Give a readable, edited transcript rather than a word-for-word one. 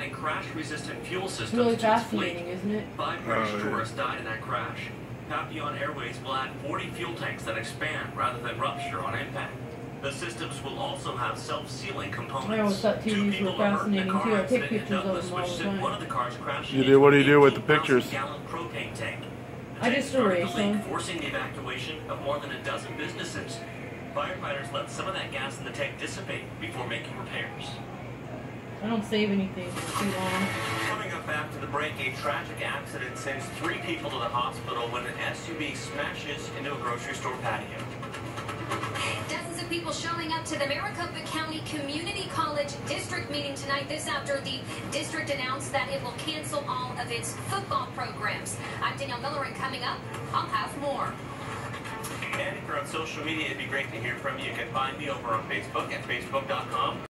adding crash-resistant fuel systems Really to its fleet. fascinating, isn't it? 5 British tourists died in that crash. Papillon Airways will add 40 fuel tanks that expand rather than rupture on impact. The systems will also have self-sealing components. I always thought Two TVs people were were hurt in a fascinating car too. I take accident in pictures of Douglas, them all which the sent time. one of the cars crashing You do. What do you do with the pictures? 18,000-gallon propane tank. The I tank just started erased the leak, them. forcing the evacuation of more than a dozen businesses. Firefighters let some of that gas in the tank dissipate before making repairs. I don't save anything for too long. Coming up after the break, a tragic accident sends 3 people to the hospital when an SUV smashes into a grocery store patio. Dozens of people showing up to the Maricopa County Community College district meeting tonight. This after the district announced that it will cancel all of its football programs. I'm Danielle Miller, and coming up, I'll have more. And if you're on social media, it'd be great to hear from you. You can find me over on Facebook at facebook.com.